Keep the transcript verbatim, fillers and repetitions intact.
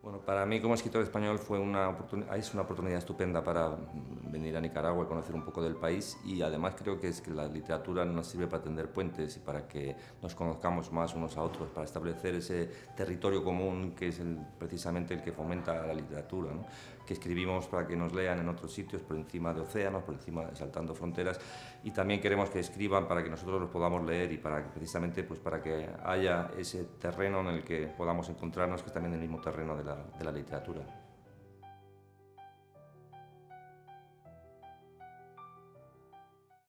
Bueno, para mí como escritor español fue una oportunidad, es una oportunidad estupenda para venir a Nicaragua y conocer un poco del país, y además creo que es que la literatura nos sirve para tender puentes y para que nos conozcamos más unos a otros, para establecer ese territorio común que es el, precisamente el que fomenta la literatura, ¿no? Que escribimos para que nos lean en otros sitios, por encima de océanos, por encima, saltando fronteras, y también queremos que escriban para que nosotros los podamos leer y para que, precisamente pues para que haya ese terreno en el que podamos encontrarnos, que es también el mismo terreno de la, de la literatura.